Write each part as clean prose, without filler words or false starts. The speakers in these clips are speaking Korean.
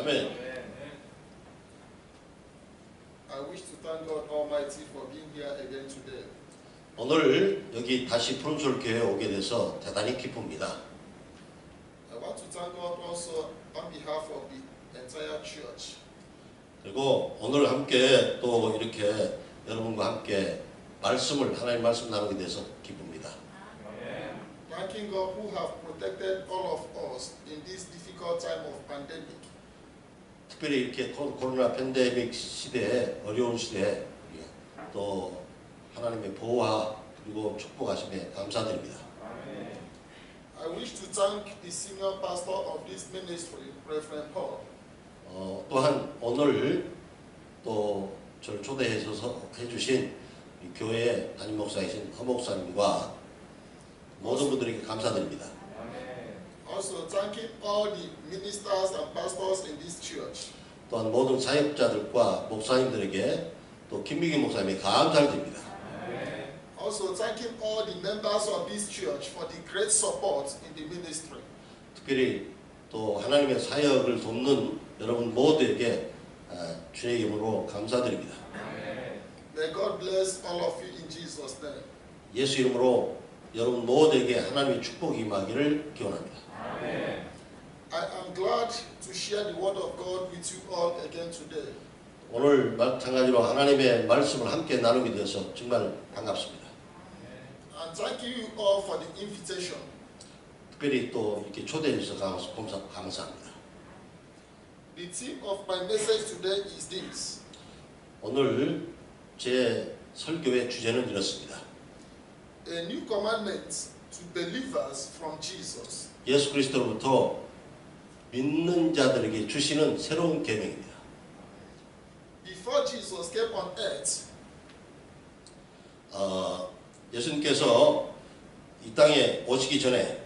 아멘. I wish to thank God Almighty for being here again today. 오늘 여기 다시 푸른솔 교회에 오게 돼서 대단히 기쁩니다. I want to thank God also on behalf of the entire church. 그리고 오늘 함께 또 이렇게 여러분과 함께 하나님 말씀 나누게 돼서 기쁩니다. Thanking God who have protected all of us in this difficult time of pandemic. 특별히 이렇게 코로나 팬데믹 시대에 어려운 시대에 또 하나님의 보호와 그리고 축복하심에 감사드립니다. I wish to thank the senior pastor of this ministry, Reverend Paul. 또한 오늘 또 저를 초대해서 해주신 교회 담임 목사이신 허 목사님과 모든 분들에게 감사드립니다. Also thanking all the ministers and pastors in this church. 또한 모든 사역자들과 목사님들에게 또 김미기 목사님이 감사드립니다. Also thanking all the members of this church for the great support in the ministry. 특별히 또 하나님의 사역을 돕는 여러분 모두에게 주의 이름으로 감사드립니다. May God bless all of you in Jesus' name. 예수 이름으로 여러분 모두에게 하나님의 축복이 임하기를 기원합니다. I am glad to share the word of God with you all again today. 오늘 마찬가지로 하나님의 말씀을 함께 나누게 되어서 정말 반갑습니다. And thank you all for the invitation. 특별히 또 이렇게 초대해 주셔서 감사합니다. The theme of my message today is this. 오늘 제 설교의 주제는 이렇습니다. A new commandment to believers from Jesus. 예수 그리스도로부터 믿는 자들에게 주시는 새로운 계명입니다. Before Jesus came on earth, 예수님께서 이 땅에 오시기 전에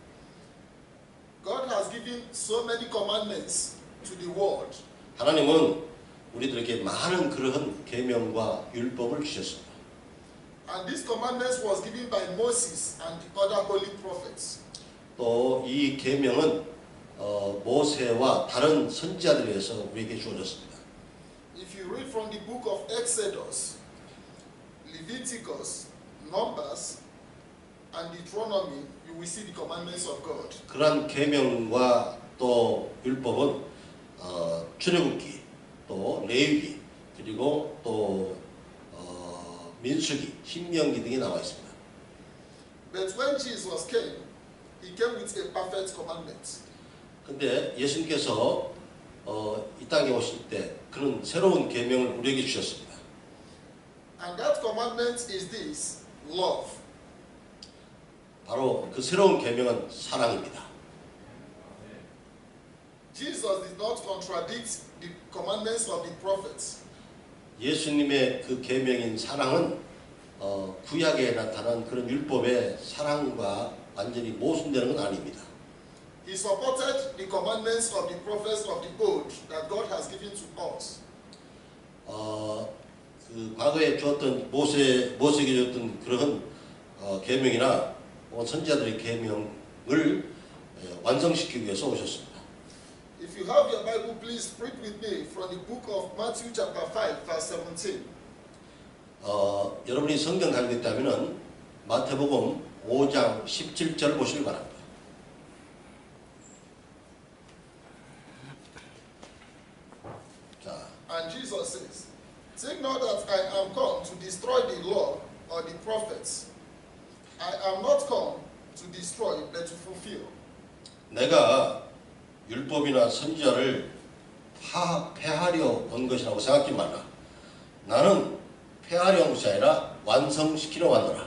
God has given so many commandments to the world. 하나님은 우리들에게 많은 그러한 계명과 율법을 주셨습니다. And this commandments was given by Moses and the other holy prophets. 또 이 계명은 모세와 다른 선지자들에 의해서 우리에게 주어졌습니다. If you read from the book of Exodus, Leviticus, Numbers, and Deuteronomy, you will see the commandments of God. 그러한 계명과 또 율법은 출애굽기, 또 레위기, 그리고 또 민수기, 신명기 등이 나와 있습니다. But when Jesus came, he came with a perfect commandment. 근데 예수님께서 이 땅에 오실 때 그런 새로운 계명을 우리에게 주셨습니다. And that commandment is this: love. 바로 그 새로운 계명은 사랑입니다. Jesus did not contradict the commandments of the prophets. 예수님의 그 계명인 사랑은 구약에 나타난 그런 율법의 사랑과 완전히 모순되는 건 아닙니다. He supported the commandments of the prophets of the old that God has given to us. 그 과거에 주었던 모세에게 줬던 그런 계명이나 선지자들의 계명을 완성시키기 위해서 오셨습니다. If you have your Bible, please read with me from the book of Matthew chapter 5 verse 17. 여러분이 성경 가지고 있다면은 마태복음 5장 17절 보시길 바랍니다. 자, And Jesus says, "Think not that I am come to destroy the law or the prophets. I am not come to destroy, but to fulfill." 내가 율법이나 선지자를 폐하려 온 것이라고 생각하지 말라. 나는 폐하려 온 것이 아니라 완성시키러 왔노라.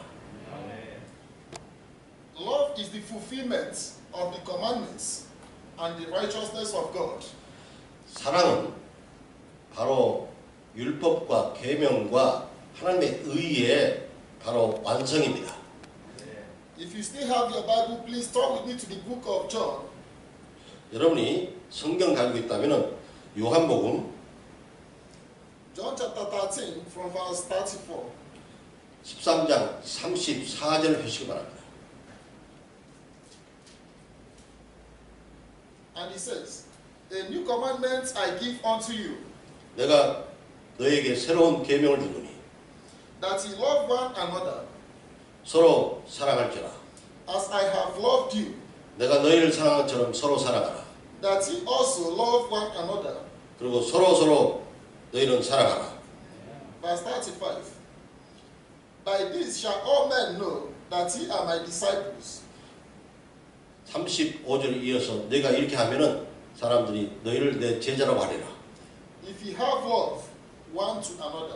Love is the fulfillment of the commandments and the righteousness of God. 사랑은 바로 율법과 계명과 하나님의 의의 바로 완성입니다. If you still have your Bible, please turn with me to the book of John. 여러분이 성경 가지고 있다면 요한복음 John chapter 13 from verse 34. 13장 34절 보시기 바랍니다. And he says, A new commandment I give unto you, 내가 너에게 새로운 계명을 주노니 that ye love one another, 서로 사랑할지라. as I have loved you, 내가 너희를 사랑한 것처럼 서로 사랑하라. that ye also love one another. 그리고 서로 너희는 사랑하라. Verse 35. By this shall all men know that ye are my disciples, 35절 이어서 내가 이렇게 하면은 사람들이 너희를 내 제자라고 하리라. if ye have love one to another.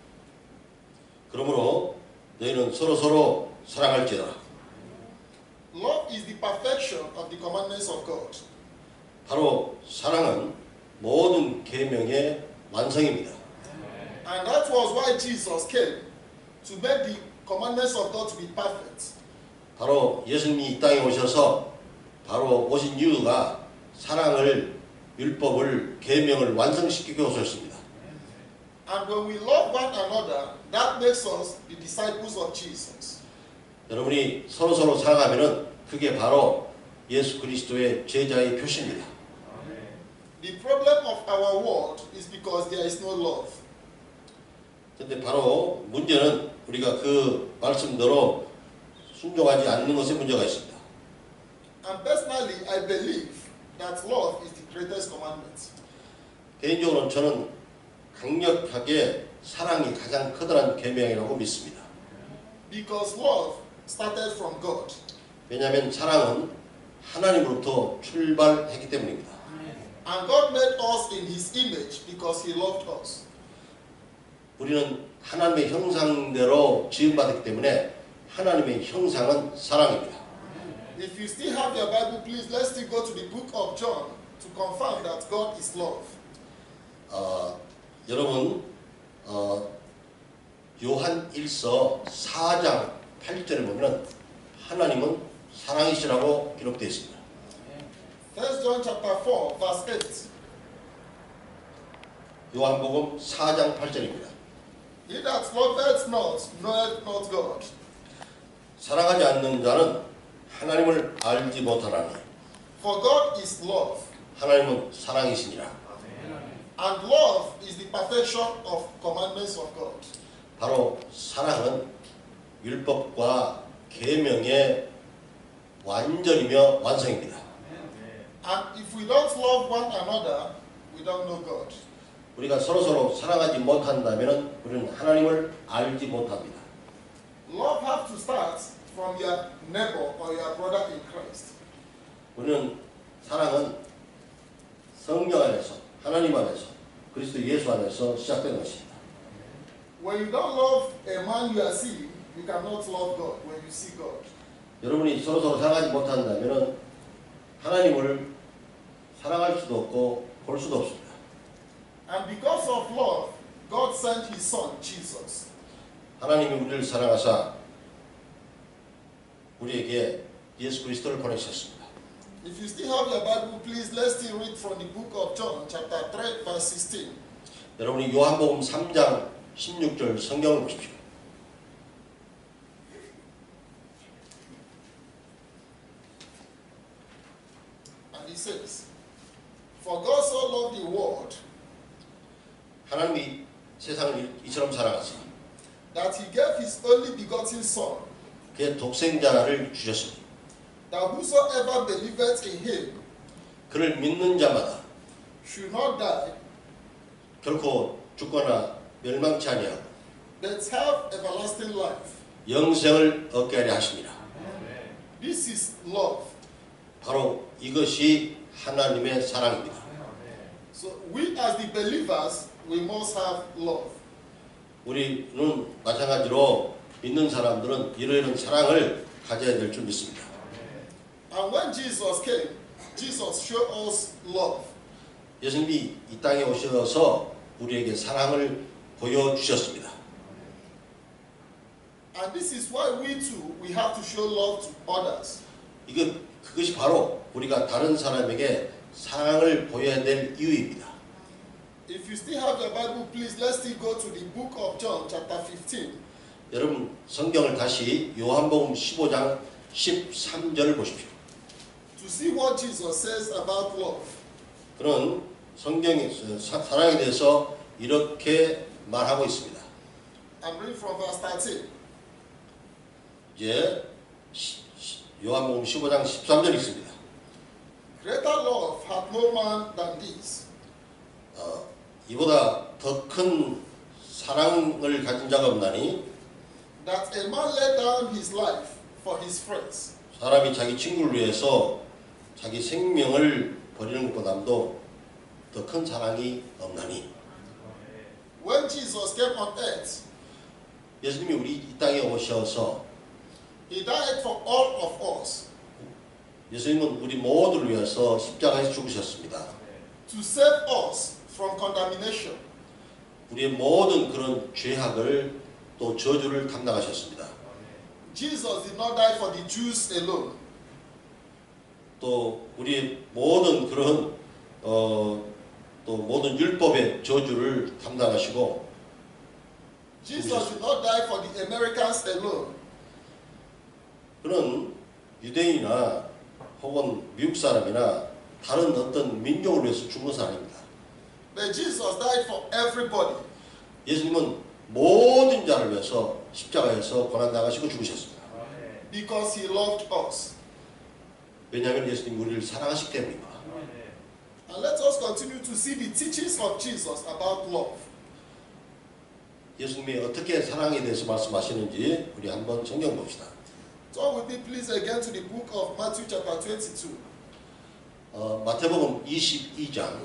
그러므로 너희는 서로 사랑할지라. Love is the perfection of the commandments of God. 바로 사랑은 모든 계명의 완성입니다. And that was why Jesus came, to make the commandments of God to be perfect. 바로 예수님이 이 땅에 오셔서 바로 오신 이유가 사랑을, 율법을, 계명을 완성시키기 위해서였습니다. And when we love one another, that makes us the disciples of Jesus. 여러분이 서로 사랑하면은 그게 바로 예수 그리스도의 제자의 표시입니다. The problem of our world is because there is no love. 근데 바로 문제는 우리가 그 말씀대로 순종하지 않는 것에 문제가 있습니다. And personally, I believe that love is the greatest commandment. 개인적으로 저는 강력하게 사랑이 가장 커다란 계명이라고 믿습니다. Because love started from God. 왜냐하면 사랑은 하나님으로부터 출발했기 때문입니다. And God made us in His image because He loved us. 우리는 하나님의 형상대로 지음받았기 때문에 하나님의 형상은 사랑입니다. If you still have your Bible, please let's still go to the book of John to confirm that God is love. 여러분 요한 1서 4장 8절에 보면 하나님은 사랑이시라고 기록되어 있습니다. 1 John chapter 4 verse 8. 요한복음 4장 8절입니다. He that loveth not knoweth not God, 사랑하지 않는 자는 하나님을 알지 못하나니 for God is love. 하나님은 사랑이시니라. And love is the perfection of commandments of God. 바로 사랑은 율법과 계명의 완전이며 완성입니다. And if we don't love one another, we don't know God. 우리가 서로 사랑하지 못한다면 우리는 하나님을 알지 못합니다. Love have to start from your neighbor or your brother in Christ. 우리는 사랑은 성령 안에서 하나님 안에서 그리스도 예수 안에서 시작되는 것입니다. When you don't love a man you are seeing, you cannot love God when you see God. 여러분이 서로 사랑하지 못한다면 하나님을 사랑할 수도 없고 볼 수도 없습니다. And because of love, God sent His Son, Jesus. 하나님이 우리를 사랑하사 우리에게 예수 그리스도를 보내셨습니다. If you still have your Bible, please let's still read from the book of John, chapter 3, verse 16. 여러분이 요한복음 3장 16절 성경을 보십시오. And it says, For God so loved the world 하나님이 세상을 이처럼 사랑하사 that He gave His only begotten Son, 그의 독생자를 주셨으니 that whosoever believeth in Him 그를 믿는 자마다 should not die, 결코 죽거나 멸망치 아니하고 but have everlasting life. 영생을 얻게 하려 하십니다. This is love. 바로 이것이 하나님의 사랑입니다. So we as the believers, we must have love. 우리는 마찬가지로 믿는 사람들은 이러이러한 사랑을 가져야 될 줄 믿습니다. And when Jesus came, Jesus showed us love. 예수님이 이 땅에 오셔서 우리에게 사랑을 보여주셨습니다. And this is why we too, we have to show love to others. 그것이 바로 우리가 다른 사람에게 사랑을 보여야 될 이유입니다. If you still have your Bible, please let's still go to the book of John, chapter 15. 여러분 성경을 다시 요한복음 15장 13절을 보십시오. To see what Jesus says about love. 그런 성경의 사랑에 대해서 이렇게 말하고 있습니다. I'm reading from verse 13. 이제 요한복음 15장 13절 있습니다. Greater love hath no man than this, 이보다 더 큰 사랑을 가진 자가 없나니 that a man lay down his life for his friends. 사람이 자기 친구를 위해서 자기 생명을 버리는 것보다도 더 큰 사랑이 없나니. When Jesus came on earth, 예수님이 우리 이 땅에 오셔서 he died for all of us 예수님은 우리 모두를 위해서 십자가에서 죽으셨습니다. to save us from condemnation. 우리의 모든 그런 죄악을 또 저주를 담당하셨습니다. Jesus did not die for the Jews alone. 또 우리의 모든 그런 또 모든 율법의 저주를 담당하시고 Jesus did not die for the Americans alone. 그는 유대인이나 혹은 미국 사람이나 다른 어떤 민족을 위해서 죽은 것은 아닙니다. But Jesus died for everybody. 예수님은 모든 자를 위해서 십자가에서 고난당하시고 죽으셨습니다. Because he loved us. 왜냐하면 예수님이 우리를 사랑하시기 때문입니다. And let us continue to see the teachings of Jesus about love. 예수님이 어떻게 사랑에 대해서 말씀하시는지 우리 한번 성경 봅시다. Turn with me please again to the book of Matthew chapter 22. 마태복음 22장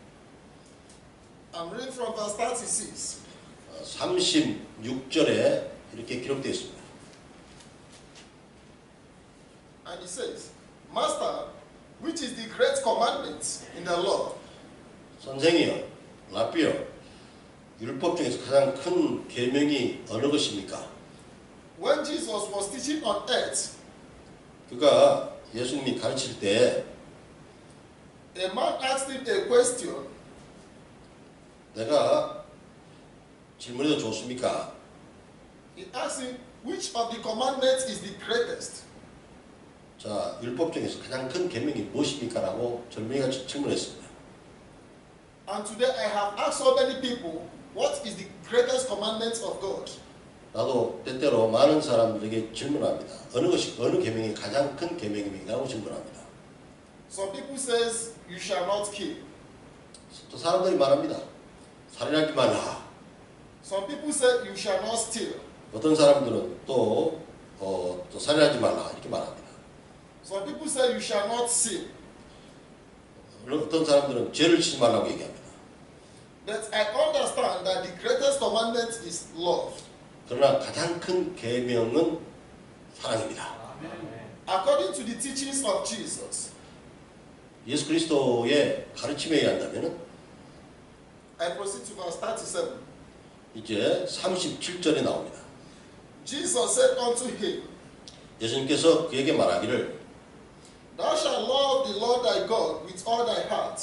I'm reading from verse 36. 36절에 이렇게 기록되어 있습니다. And he says, Master, which is the great commandment in the law? 선생이여, 라비여, 율법 중에서 가장 큰 계명이 어느 것입니까? When Jesus was teaching on earth, 그가 예수님이 가르칠 때 a man asked him a question. 내가 질문해도 좋습니까? He asked him, which of the commandments is the greatest? 자, 율법 중에서 가장 큰 계명이 무엇입니까? 라고 젊은이가 질문했습니다. And today I have asked so many people, what is the greatest commandment of God? 나도 때때로 많은 사람들에게 질문합니다. 어느 계명이 가장 큰 계명입니까? 라고 질문합니다. Some people says, you shall not kill. 또 사람들이 말합니다. 살인하지 말라. Some people say, you shall not steal. 어떤 사람들은 또 살인하지 말라 이렇게 말합니다. Some people say, you shall not sin. 어떤 사람들은 죄를 지지 말라고 얘기합니다. But I understand that the greatest commandment is love. 그러나 가장 큰 계명은 사랑입니다. According to the teachings of Jesus, 예수 그리스도의 가르침에 의한다면 I proceed to verse 37. 이제 37절에 나옵니다. Jesus said unto him, 예수님께서 그에게 말하기를 Thou shalt love the Lord thy God with all thy heart,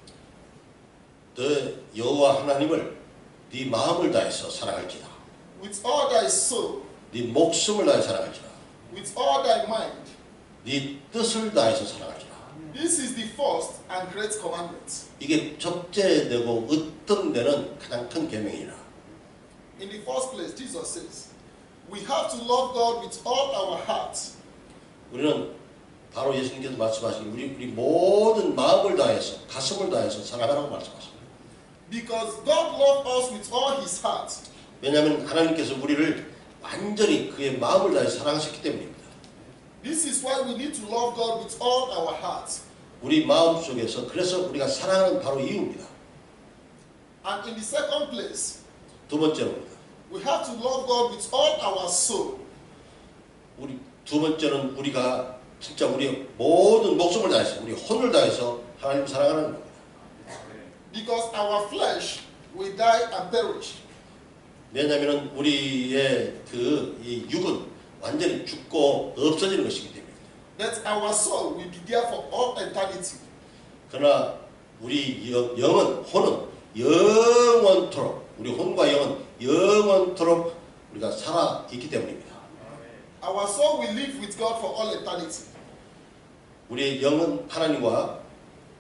너 여호와 하나님을 네 마음을 다해서 사랑할지라. with all thy soul, 네 목숨을 다해 사랑할지라. with all thy mind. 네 뜻을 다해서 사랑할지라. This is the first and great commandment. 이게 첫째되고 으뜸되는 가장 큰 계명이라. In the first place, Jesus says, we have to love God with all our heart. 우리는 바로 예수님께서 말씀하신 우리 모든 마음을 다해서 가슴을 다해서 사랑하라고 말씀하십니다. Because God loved us with all his heart. 왜냐하면 하나님께서 우리를 완전히 그의 마음을 다해 사랑하셨기 때문입니다. This is why we need to love God with all our heart. 우리 마음 속에서 그래서 우리가 사랑하는 바로 이유입니다. And in the second place, 두 번째로입니다. we have to love God with all our soul. 우리 두 번째는 우리가 진짜 우리의 모든 목숨을 다해서 우리 혼을 다해서 하나님을 사랑하는 겁니다. Because our flesh will die and perish. 왜냐하면 우리의 이 육은 완전히 죽고 없어지는 것이기 때문입니다. But our soul will be there for all eternity. 그러나 우리 혼은 영원토록 우리 혼과 영은 영원토록 우리가 살아 있기 때문입니다. Our soul will live with God for all eternity. 우리의 영은 하나님과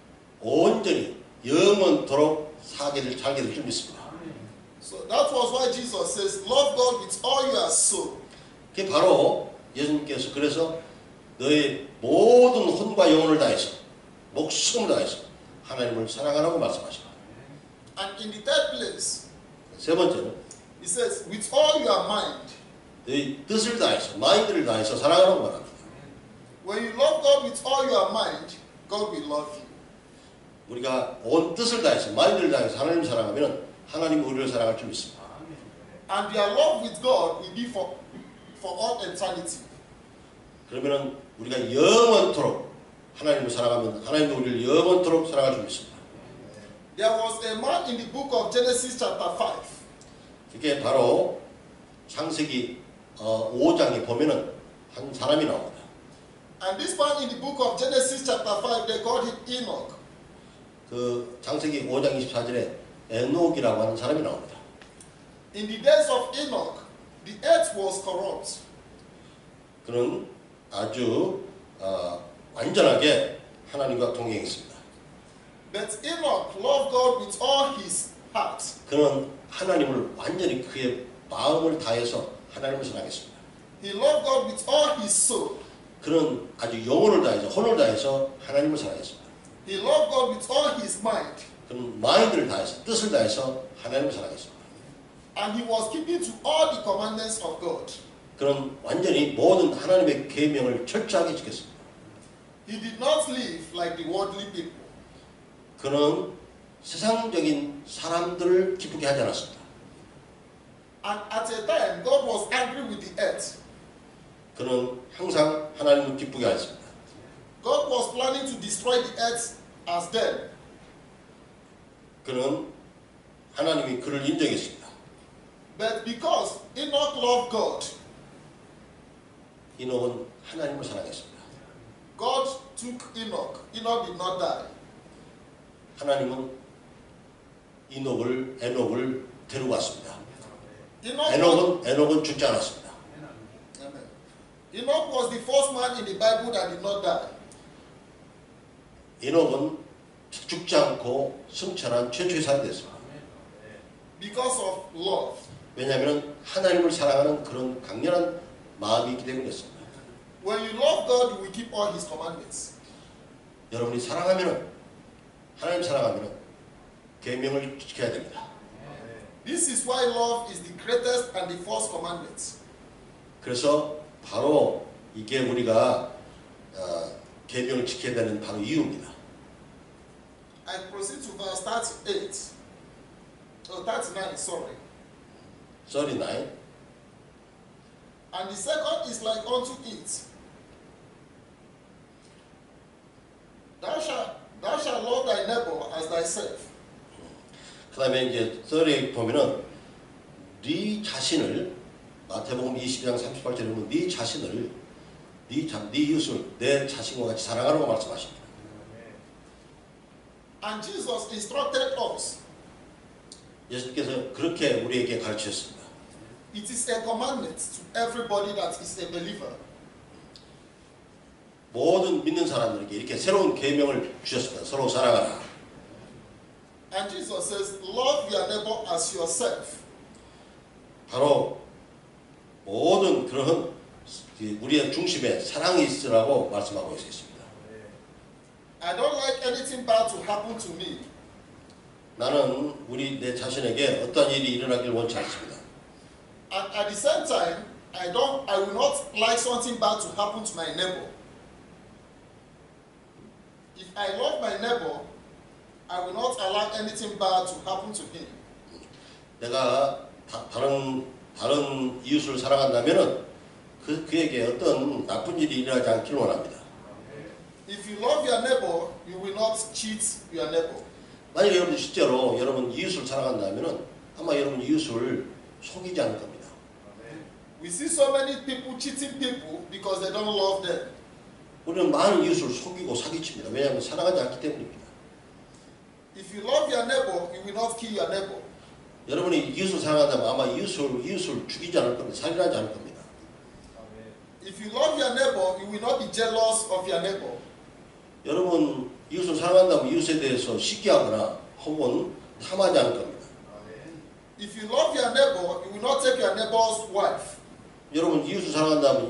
온전히 영원토록 살게 될 줄 믿습니다. So that was why Jesus says, love God with all your soul. 그게 바로 예수님께서 그래서 너의 모든 혼과 영혼을 다해서 목숨을 다해서 하나님을 사랑하라고 말씀하십니다. And in the third place, 세 번째는 he says, with all your mind. 너의 뜻을 다해서 마인드를 다해서 사랑하라고 말합니다. When you love God with all your mind, God will love you. 우리가 온 뜻을 다해서 마인드를 다해서 하나님을 사랑하면 하나님이 우리를 사랑할 줄 믿습니다. And your love with God will be for all eternity. 그러면은 우리가 영원토록 하나님을 사랑하면 하나님도 우리를 영원토록 사랑할 줄 믿습니다. There was a man in the book of Genesis chapter 5. 그게 바로 창세기 5장에 보면은 한 사람이 나옵니다. And this man in the book of Genesis chapter 5, they called him Enoch. 그 창세기 5장 24절에 에녹이라고 하는 사람이 나옵니다. In the days of Enoch, the earth was corrupt. 그는 아주 완전하게 하나님과 동행했습니다. But Enoch loved God with all his heart. 그는 하나님을 완전히 그의 마음을 다해서 하나님을 사랑했습니다. He loved God with all his soul. 그는 아주 영혼을 다해서 혼을 다해서 하나님을 사랑했습니다. He loved God with all his mind. 그는 마인드를 다해서 뜻을 다해서 하나님을 사랑했습니다. And he was keeping to all the commandments of God. 그는 완전히 모든 하나님의 계명을 철저하게 지켰습니다. He did not live like the worldly people. 그는 세상적인 사람들을 기쁘게 하지 않았습니다. And at a time, God was angry with the earth. 그는 항상 하나님을 기쁘게 하였습니다. God was planning to destroy the earth as then. 그는 하나님이 그를 인정했습니다. But because Enoch loved God, 이녹은 하나님을 사랑했습니다. God took Enoch. Enoch did not die. 하나님은 에녹을 데리고 왔습니다. Enoch 에녹은 죽지 않았습니다. Amen. Enoch was the first man in the Bible that did not die. 에녹은 죽지 않고 승천한 최초의 사람이 됐습니다. Because of love. 왜냐하면 하나님을 사랑하는 그런 강렬한 마음이 있기 때문이었습니다. When you love God, you will keep all His commandments. 여러분이 하나님 사랑하면 계명을 지켜야 됩니다. This is why love is the greatest and the first commandment. 그래서 바로 이게 우리가 계명을 지켜야 되는 바로 이유입니다. I proceed to verse 39, sorry. 39. And the second is like unto it. Thou shalt love thy neighbor as thyself. 그 다음에 이제 30에 보면은 네 자신을 마태복음 20장 38절에 보면 네 자신을 네 이웃을 내 자신과 같이 사랑하라고 말씀하십니다. And Jesus instructed us. 예수님께서 그렇게 우리에게 가르치셨습니다. It is a commandment to everybody that is a believer. 모든 믿는 사람들에게 이렇게 새로운 계명을 주셨습니다. 서로 사랑하라. And Jesus says, love your neighbor as yourself. 바로 모든 그런 우리의 중심에 사랑이 있으라고 말씀하고 있습니다. I don't like anything bad to happen to me. 나는 내 자신에게 어떤 일이 일어나길 원치 않습니다. And at the same time, I will not like something bad to happen to my neighbor. If I love my neighbor, I will not allow anything bad to happen to him. 내가 다른 이웃을 사랑한다면은 그에게 어떤 나쁜 일이 일어나지 않기를 원합니다. If you love your neighbor, you will not cheat your neighbor. 만약 여러분 실제로 여러분 이웃을 사랑한다면은 아마 여러분 이웃을 속이지 않을 겁니다. We see so many people cheating people because they don't love them. 우리는 많은 이웃을 속이고 사기칩니다. 왜냐하면 사랑하지 않기 때문입니다. If you love your neighbor, you will not kill your neighbor. 여러분이 이웃을 사랑한다면 아마 이웃을 죽이지 않을 겁니다. 살인하지 않을 겁니다. If you love your neighbor, you will not be jealous of your neighbor. 여러분 이웃을 사랑한다면 이웃에 대해서 시기하거나 혹은 탐하지 않을 겁니다. If you love your neighbor, you will not take your neighbor's wife. 여러분 이웃을 사랑한다면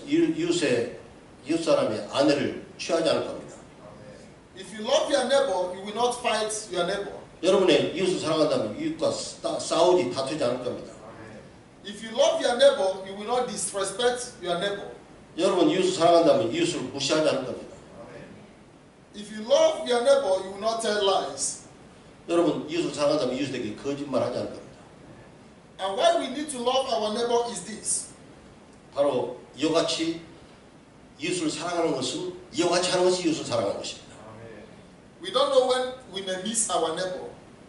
이웃 사람의 아내를 취하지 않을 겁니다. If you love your neighbor, you will not fight your neighbor. 여러분의 이웃을 사랑한다면 이웃과 싸우지 다투지 않을 겁니다. If you love your neighbor, you will not disrespect your neighbor. 여러분 이웃을 사랑한다면 이웃을 무시하지 않을 겁니다. If you love your neighbor, you will not tell lies. 여러분 이웃을 사랑한다면 이웃에게 거짓말하지 않을 겁니다. And why we need to love our neighbor is this. 바로 이와 같이 이웃을 사랑하는 것은 이와 같이 하는 것이 이웃을 사랑하는 것입니다. We don't know when we may miss our neighbor.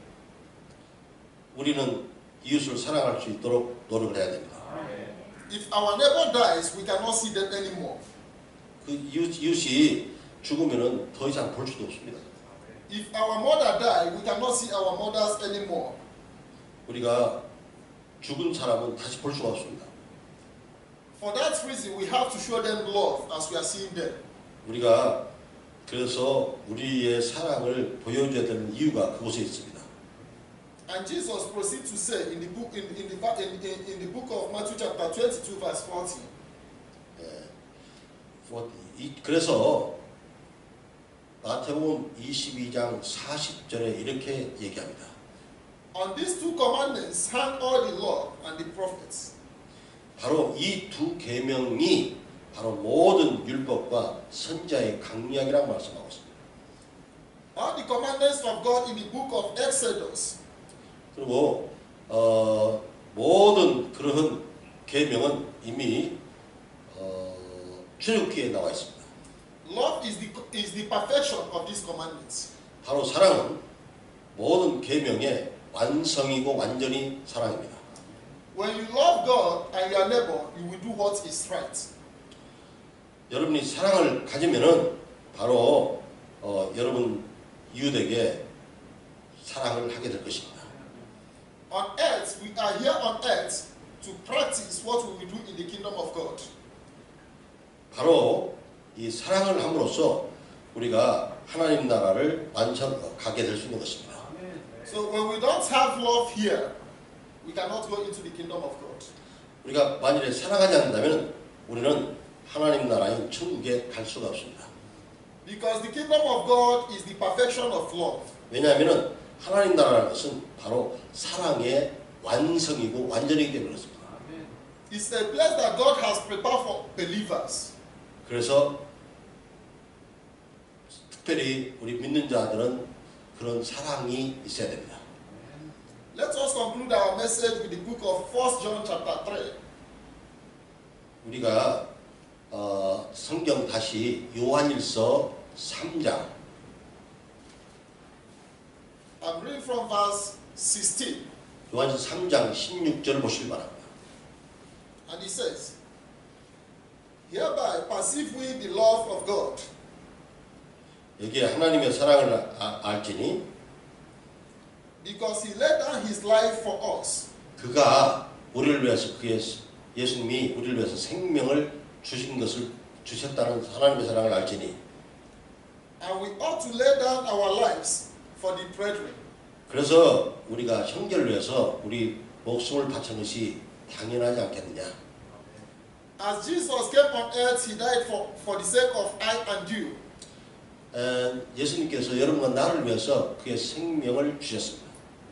우리는 이웃을 사랑할 수 있도록 노력을 해야 됩니다. If our neighbor dies, we cannot see them anymore. 그 이웃이 죽으면은 더 이상 볼 수도 없습니다. If our mother died, we cannot see our mothers anymore. 우리가 죽은 사람은 다시 볼 수가 없습니다. For that reason, we have to show them love as we are seeing them. 우리가 그래서 우리의 사랑을 보여줘야 되는 이유가 그곳에 있습니다. And Jesus proceeds to say in the book in the book of Matthew chapter 22 verse 40. 그래서 마태복음 22장 40절에 이렇게 얘기합니다. On these two commandments hang all the law and the prophets. 바로 이 두 계명이 바로 모든 율법과 선지자의 강약이라고 말씀하고 있습니다. All the commandments of God in the book of Exodus. 그리고 모든 그러한 계명은 이미 출애굽기에 나와 있습니다. Love is the perfection of these commandments. 바로 사랑은 모든 계명의 완성이고 완전히 사랑입니다. When you love God and your neighbor, you will do what is right. 여러분이 사랑을 가지면은 바로 여러분 이웃에게 사랑을 하게 될 것입니다. On earth, we are here on earth to practice what we will do in the kingdom of God. 바로 이 사랑을 함으로써 우리가 하나님 나라를 가게 될 수 있는 것입니다. So when we don't have love here, we cannot go into the kingdom of God. 우리가 만일에 사랑하지 않는다면 우리는 하나님 나라인 천국에 갈 수가 없습니다. Because the kingdom of God is the perfection of love. 왜냐하면 하나님 나라라는 것은 바로 사랑의 완성이고 완전이기 때문에 그렇습니다. It's a place that God has prepared for believers. 그래서 특별히 우리 믿는 자들은 그런 사랑이 있어야 됩니다. Let us conclude our message with the book of 1 John chapter 3. 우리가 성경 다시 요한일서 3장 I'm reading from verse 16. 요한일서 3장 16절을 보시기 바랍니다. And he says, Hereby perceive we the love of God, 여기에 하나님의 사랑을 알지니 because he laid down his life for us. 그가 우리를 위해서 예수님이 우리를 위해서 생명을 주신 것을 주셨다는 하나님의 사랑을 알지니 And we ought to lay down our lives for the brethren. 그래서 우리가 형제를 위해서 우리 목숨을 바친 것이 당연하지 않겠느냐. As Jesus came on earth, he died for the sake of I and you. 예수님께서 여러분과 나를 위해서 그의 생명을 주셨습니다.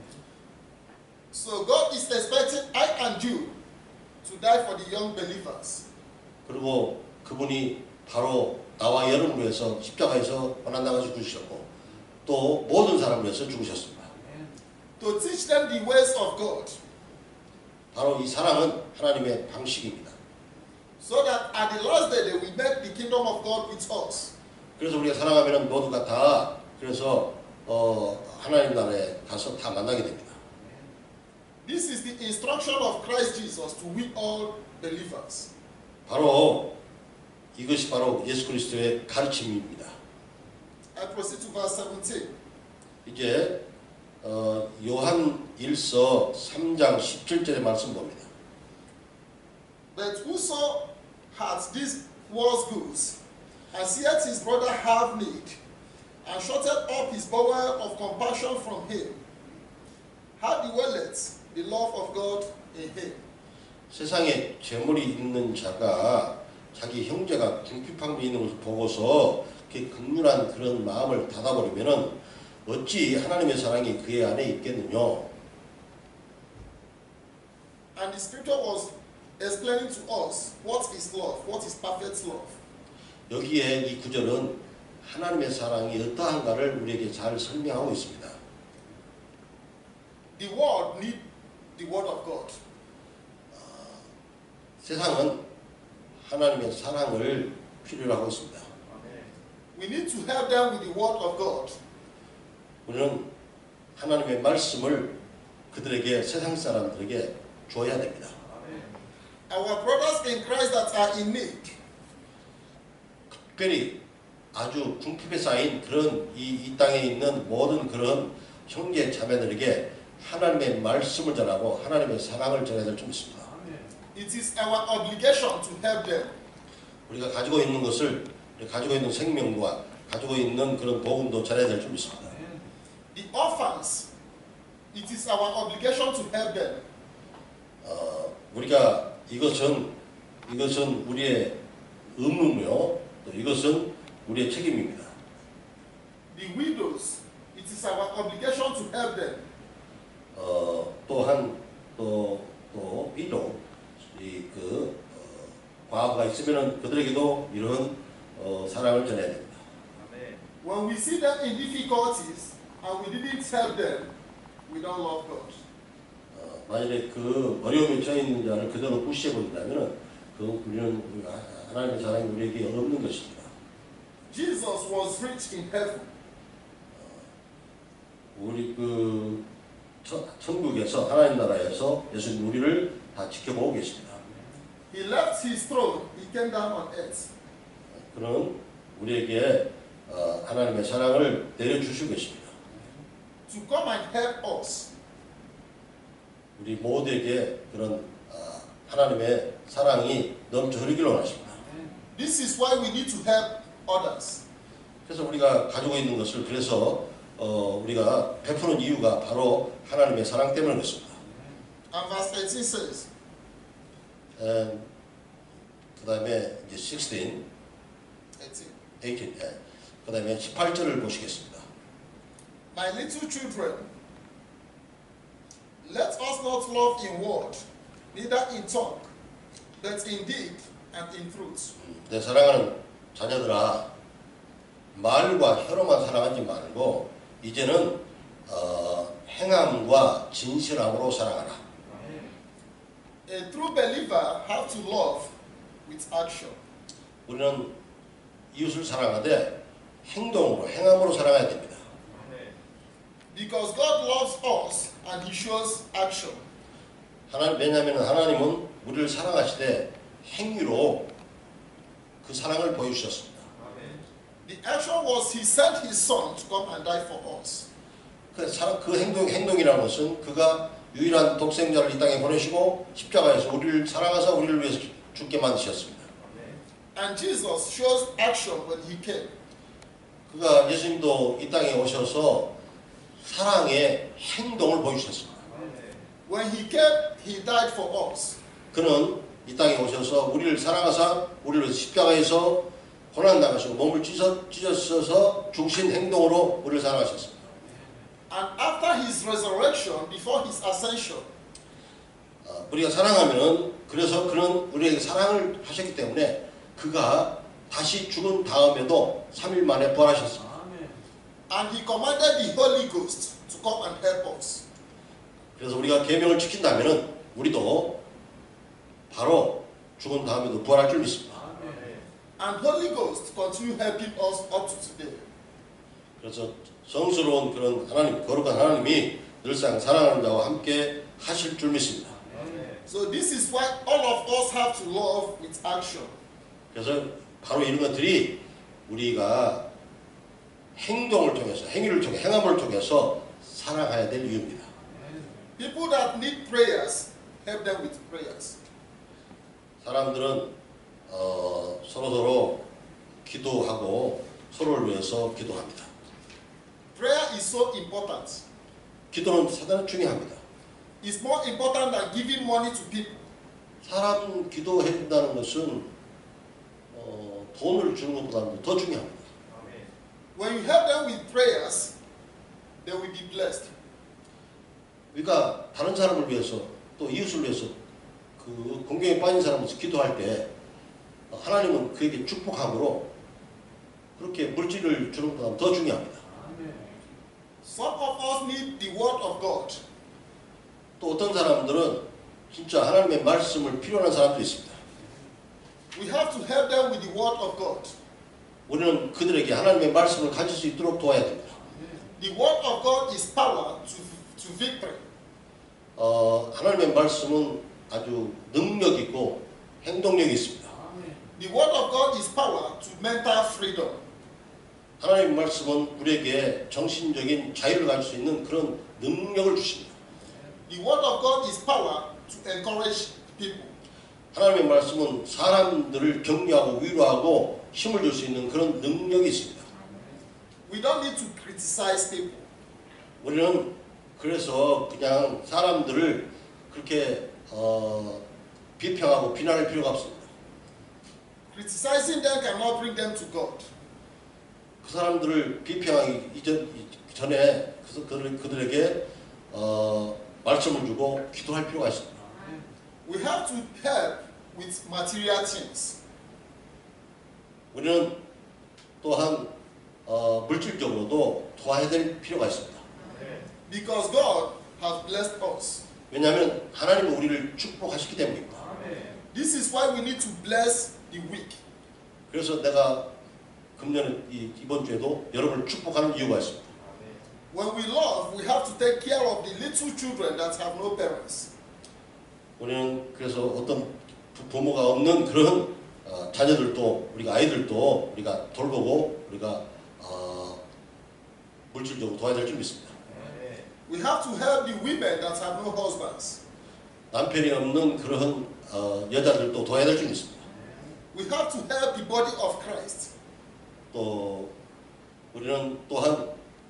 So God is expecting I and you to die for the young believers. 그리고 그분이 바로 나와 여러분을 위해서 십자가에서 고난당하셔 주셨고 또 모든 사람을 위해서 죽으셨습니다. To teach them the ways of God. 바로 이 사랑은 하나님의 방식입니다. So that at the last day they will make the kingdom of God with us. 그래서 우리가 사랑하면 모두가 다 그래서 하나님 나라에 가서 다 만나게 됩니다. This is the instruction of Christ Jesus to we all believers. 바로 이것이 바로 예수 그리스도의 가르침입니다. I proceed to verse 17. 이제 요한 1서 3장 17절의 말씀 봅니다. But whoso hath these world's goods, and seeth his brother have need, and shutted up his bowel of compassion from him. How dwelleth the love of God in him? 세상에 재물이 있는 자가 자기 형제가 궁핍함이 있는 것을 보고서 그 극률한 그런 마음을 닫아버리면은 어찌 하나님의 사랑이 그의 안에 있겠느냐. And the scripture was explaining to us what is love, what is perfect love. 여기에 이 구절은 하나님의 사랑이 어떠한가를 우리에게 잘 설명하고 있습니다. The world need the word of God. 세상은 하나님의 사랑을 필요로 하고 있습니다. We need to help them with the word of God. 우리는 하나님의 말씀을 그들에게 세상 사람들에게 줘야 됩니다. Our brothers in Christ that are in need, 특별히 아주 궁핍에 쌓인 그런 이 땅에 있는 모든 그런 형제 자매들에게 하나님의 말씀을 전하고 하나님의 사랑을 전해야 될 줄 믿습니다. it is our obligation to help them. 우리가 가지고 있는 것을 가지고 있는 생명과 가지고 있는 그런 복음도 전해야 될 줄 믿습니다. The orphans, it is our obligation to help them. 우리가 이것은 우리의 의무며 또 이것은 우리의 책임입니다. The widows, it is our obligation to help them. 또한 또 위로 과부가 있으면은 그들에게도 이런 사랑을 전해야 됩니다. When we see them in difficulties and we didn't help them, we don't love God. 만일에 그 어려움에 처해 있는 자를 그대로 무시해 버린다면은 우리는 하나님의 사랑이 우리에게 없는 것입니다. Jesus was rich in heaven. 우리 천국에서 하나님 나라에서 예수님 우리를 다 지켜보고 계십니다. He left his throne, he came down on earth. 그는 우리에게 하나님의 사랑을 내려주시고 계십니다. To come and help us. 우리 모두에게 그런 하나님의 사랑이 넘쳐 흐르기를 원하십니다. This is why we need to help others. 그래서 우리가 가지고 있는 것을 그래서 우리가 베푸는 이유가 바로 하나님의 사랑 때문에 그렇습니다. And verse 18 says, 그 다음에 이제 16, 18, 그 다음에 18절을 보시겠습니다. My little children, let us not love in word, neither in tongue, but in deed and in truth. 내 사랑하는 자녀들아, 말과 혀로만 사랑하지 말고 이제는 행함과 진실함으로 사랑하라. A true believer has to love with action. 우리는 이웃을 사랑하되 행동으로, 행함으로 사랑해야 됩니다. Because God loves us and He shows action. 왜냐하면 하나님은 우리를 사랑하시되 행위로 그 사랑을 보여주셨습니다. The action was He sent His Son to come and die for us. 그 행동이라는 것은 그가 유일한 독생자를 이 땅에 보내시고 십자가에서 우리를 사랑하사 우리를 위해서 죽게 만드셨습니다. And Jesus shows action when He came. 그가 예수님도 이 땅에 오셔서 사랑의 행동을 보여주셨습니다. When He came, He died for us. 그는 이 땅에 오셔서 우리를 사랑하사 우리를 위해서 십자가에서 고난당하시고 몸을 찢어서 죽으신 행동으로 우리를 사랑하셨습니다. And after His resurrection, before His ascension, 우리가 사랑하면은 그래서 그는 우리에게 사랑을 하셨기 때문에 그가 다시 죽은 다음에도 3일 만에 부활하셨습니다. and He commanded the Holy Ghost to come and help us. 그래서 우리가 계명을 지킨다면은 우리도 바로 죽은 다음에도 부활할 줄 믿습니다. And Holy Ghost continue helping us up to today. 그래서 성스러운 그런 하나님, 거룩한 하나님이 늘상 사랑하는 자와 함께 하실 줄 믿습니다. So this is why all of us have to love with action. 그래서 바로 이런 것들이 우리가 행동을 통해서, 행위를 통해, 행함을 통해서 사랑해야 될 이유입니다. People that need prayers, help them with prayers. 사람들은 서로서로 기도하고 서로를 위해서 기도합니다. Prayer is so important. 기도는 대단히 중요합니다. It's more important than giving money to people. 사람 기도해 준다는 것은 돈을 주는 것보다도 더 중요합니다. When you help them with prayers, they will be blessed. 그러니까 다른 사람을 위해서 또 이웃을 위해서 그 공경에 빠진 사람을 기도할 때 하나님은 그에게 축복함으로 그렇게 물질을 주는 것보다 더 중요합니다. Some of us need the word of God. 또 어떤 사람들은 진짜 하나님의 말씀을 필요한 사람도 있습니다. We have to help them with the word of God. 우리는 그들에게 하나님의 말씀을 가질 수 있도록 도와야 됩니다. The word of God is power to victory. 하나님의 말씀은 아주 능력 있고 행동력이 있습니다. The word of God is power to mental freedom. 하나님의 말씀은 우리에게 정신적인 자유를 가질 수 있는 그런 능력을 주십니다. The word of God is power to encourage people. 하나님의 말씀은 사람들을 격려하고 위로하고 힘을 줄 수 있는 그런 능력이 있습니다. We don't need to criticize people. 우리는 그래서 그냥 사람들을 그렇게 비평하고 비난할 필요가 없습니다. Criticizing them cannot bring them to God. 그 사람들을 비평하기 전에 그들에게 말씀을 주고 기도할 필요가 있습니다. We have to help with material things. 우리는 또한 물질적으로도 도와야 될 필요가 있습니다. Because God has blessed us. 왜냐하면 하나님은 우리를 축복하시기 때문입니다. This is why we need to bless the weak. 그래서 내가 금년 이번 주에도 여러분을 축복하는 이유가 있습니다. When we love, we have to take care of the little children that have no parents. 우리는 그래서 어떤 부모가 없는 그런 자녀들도 우리가 아이들도 우리가 돌보고 우리가 물질적으로 도와야 될 줄 믿습니다. We have to help the women that have no husbands. 남편이 없는 그런 여자들도 도와야 될 줄 믿습니다. We have to help the body of Christ. 또 우리는 또한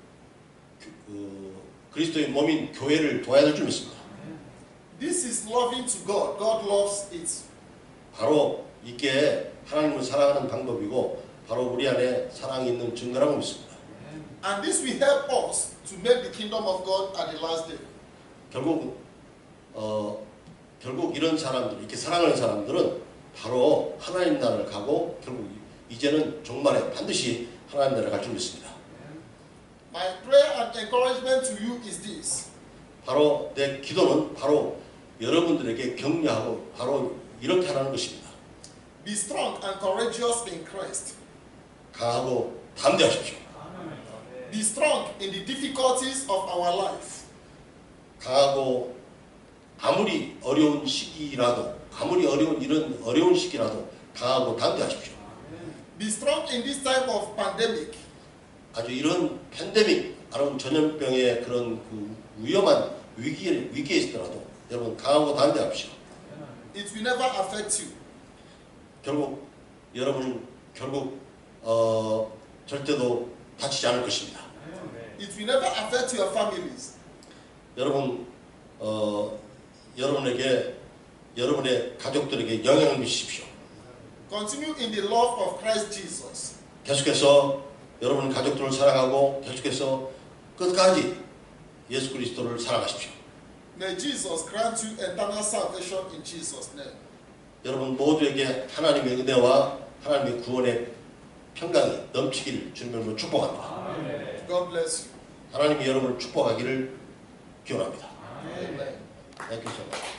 그리스도의 몸인 교회를 도와야 될 줄 믿습니다. This is loving to God. God loves it. 바로 이게 하나님을 사랑하는 방법이고 바로 우리 안에 사랑이 있는 증거라고 믿습니다. And this will help us to make the kingdom of God at the last day. 결국 이런 사람들, 이렇게 사랑하는 사람들은 바로 하나님 나라를 가고 결국 이제는 종말에 반드시 하나님 나라를 갈 줄 믿습니다. My prayer and encouragement to you is this. 바로 내 기도는 바로 여러분들에게 격려하고 바로 이렇게 하라는 것입니다. Be strong and courageous in Christ. 강하고 담대하십시오. Be strong in the difficulties of our life. 강하고 아무리 어려운 시기라도 아무리 이런 어려운 시기라도 강하고 담대하십시오. Be strong in this time of pandemic. 아주 이런 팬데믹, 아름 전염병의 그런 그 위험한 위기에 있더라도 여러분 강하고 담대하십시오. It will never affect you. 결국 여러분 절대도 다치지 않을 것입니다. It will never affect your families. 여러분 여러분의 가족들에게 영향을 미치십시오. Continue in the love of Christ Jesus. 계속해서 여러분 가족들을 사랑하고 계속해서 끝까지 예수 그리스도를 사랑하십시오. May Jesus grant you eternal salvation in Jesus' name. 여러분 모두에게 하나님의 은혜와 하나님의 구원의 평강이 넘치기를 주님으로 축복합니다. God bless you. 하나님이 여러분을 축복하기를 기원합니다. Amen. Thank you so much.